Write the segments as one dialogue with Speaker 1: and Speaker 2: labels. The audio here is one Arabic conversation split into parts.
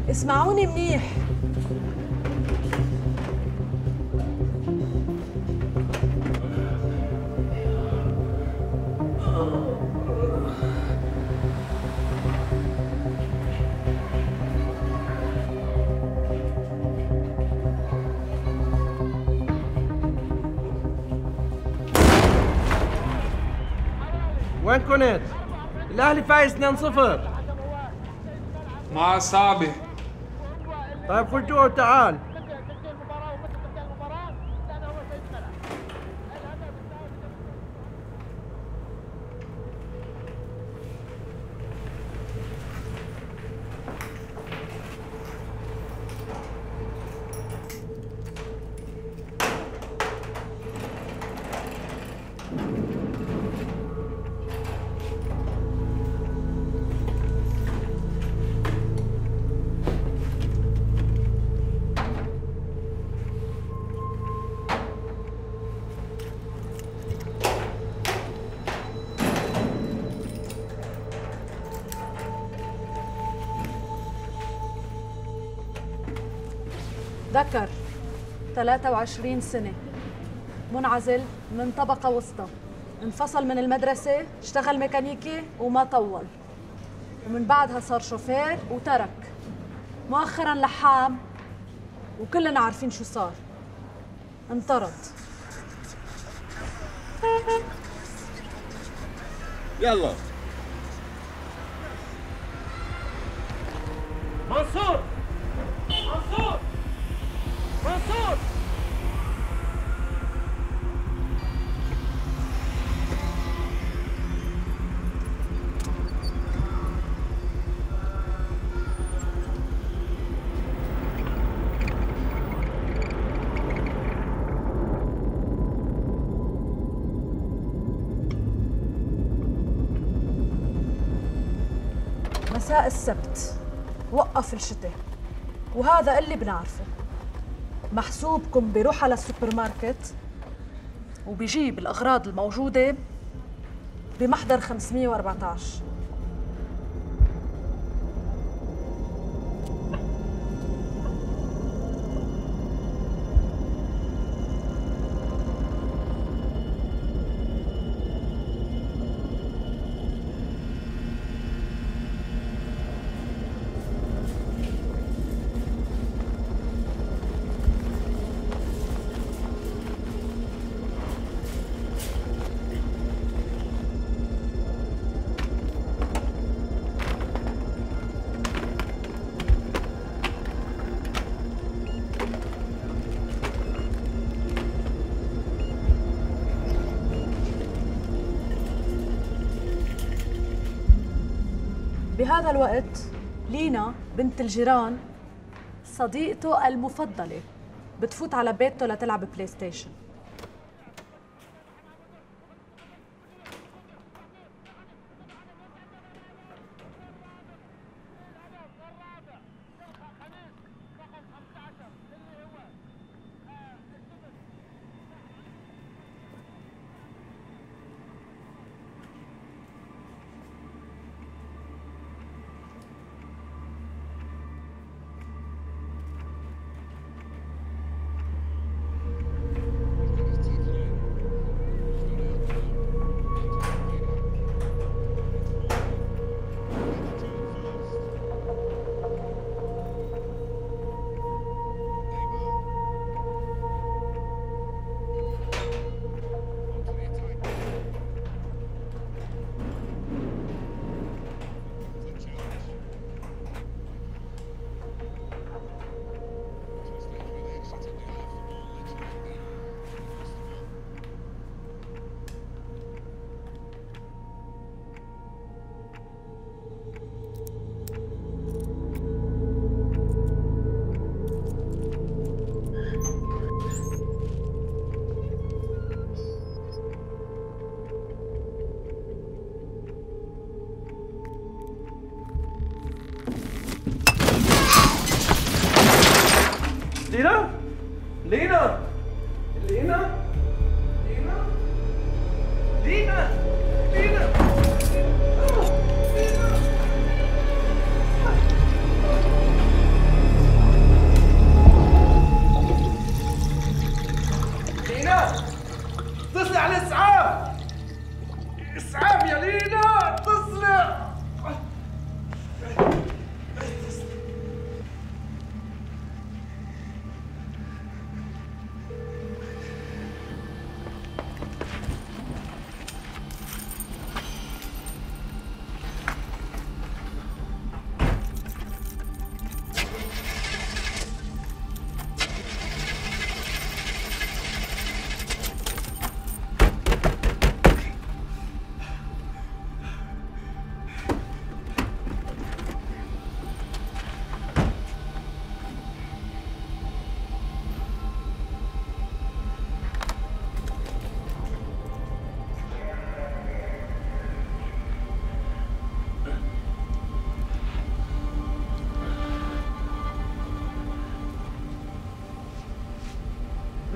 Speaker 1: اسمعوني منيح.
Speaker 2: وين كنت؟ الأهلي فايز 2-0.
Speaker 3: مع صعبة.
Speaker 2: طيب خذ جوا وتعال.
Speaker 1: ذكر 23 سنة، منعزل من طبقة وسطى، انفصل من المدرسة، اشتغل ميكانيكي وما طول، ومن بعدها صار شوفير وترك، مؤخرا لحام، وكلنا عارفين شو صار، انطرد.
Speaker 2: يلا
Speaker 4: منصور، منصور، منصور.
Speaker 1: مساء السبت وقف الشتاء، وهذا اللي بنعرفه. محسوبكم بيروح على السوبر ماركت وبيجيب الأغراض الموجودة بمحضر 514. بهذا الوقت لينا بنت الجيران صديقته المفضلة بتفوت على بيته لتلعب بلاي ستيشن.
Speaker 2: لينا؟ لينا؟ لينا؟ لينا؟ لينا؟ لينا؟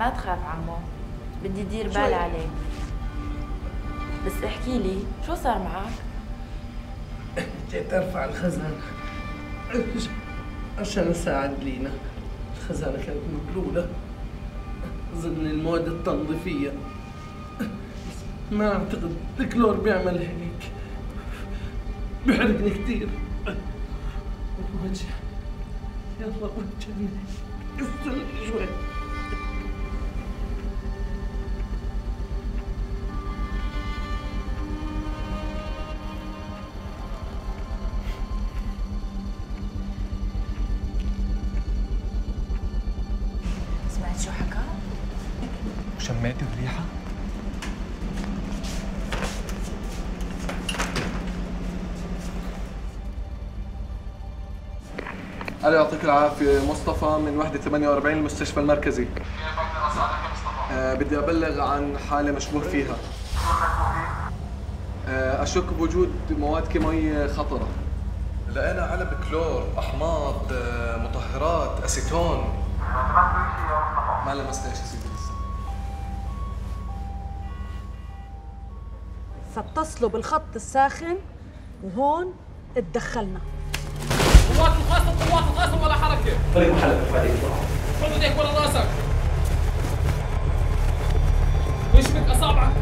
Speaker 5: ما تخاف عمو، بدي دير بال عليك. بس احكي لي شو صار معك؟
Speaker 6: جيت ارفع الخزانة عشان اساعد لينا. الخزانة كانت مبلولة ضمن المواد التنظيفية. ما اعتقد الكلور بيعمل هيك، بيحرقني كثير. وجه يلا وجهني، استنى شوي.
Speaker 5: سمعت شو حكى؟
Speaker 3: وشميتي الريحة؟
Speaker 7: الله يعطيك العافية، مصطفى من وحدة 48 المستشفى المركزي. بدي أبلغ عن حالة مشبوه فيها. أشك بوجود مواد كيماوية خطرة. لقينا علب كلور، أحماض، مطهرات، أسيتون. ما لمسنا شيء سيدي لسه.
Speaker 1: فاتصلوا بالخط الساخن وهون اتدخلنا.
Speaker 4: قوات الخاصة ولا حركة.
Speaker 6: طريق محلك بعدين.
Speaker 4: خذ ايديك ورا راسك. واشبك اصابعك.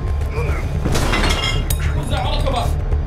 Speaker 4: وزع ركبك.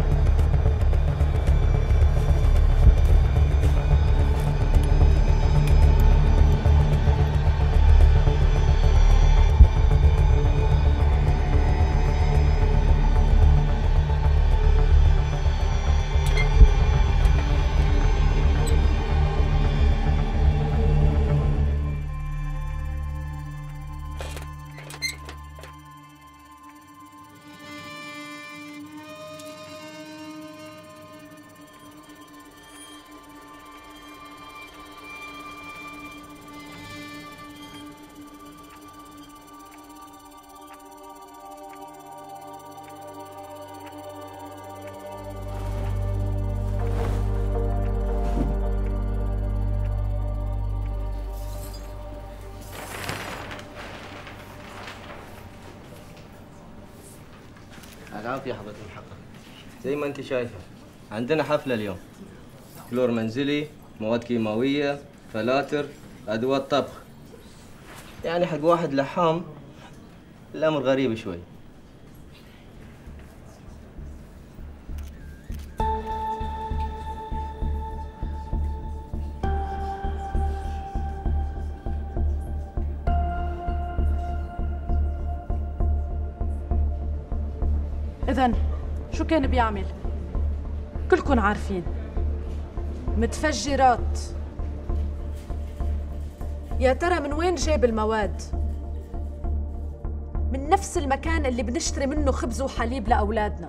Speaker 8: العافية يا حضرة المحقق. زي ما انت شايفة عندنا حفلة اليوم، كلور منزلي، مواد كيماوية، فلاتر، أدوات طبخ. يعني حق واحد لحام الأمر غريب شوي.
Speaker 1: إذن شو كان بيعمل؟ كلكن عارفين، متفجرات. يا ترى من وين جاب المواد؟ من نفس المكان اللي بنشتري منه خبز وحليب لأولادنا.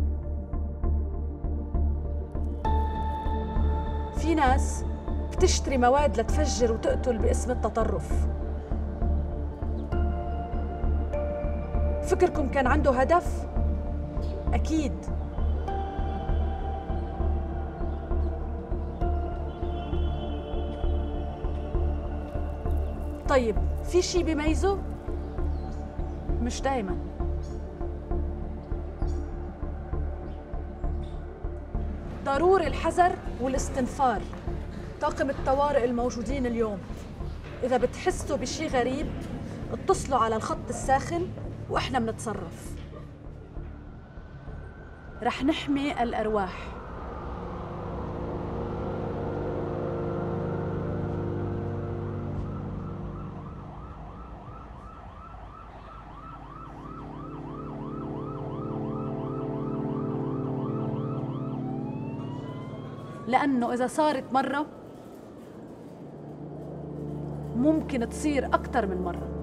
Speaker 1: في ناس بتشتري مواد لتفجر وتقتل باسم التطرف. فكركم كان عنده هدف؟ أكيد. طيب في شي بيميزه؟ مش دايما. ضروري الحذر والاستنفار. طاقم الطوارئ الموجودين اليوم، إذا بتحسوا بشي غريب اتصلوا على الخط الساخن وإحنا بنتصرف. رح نحمي الأرواح. لأنه إذا صارت مرة ممكن تصير أكتر من مرة.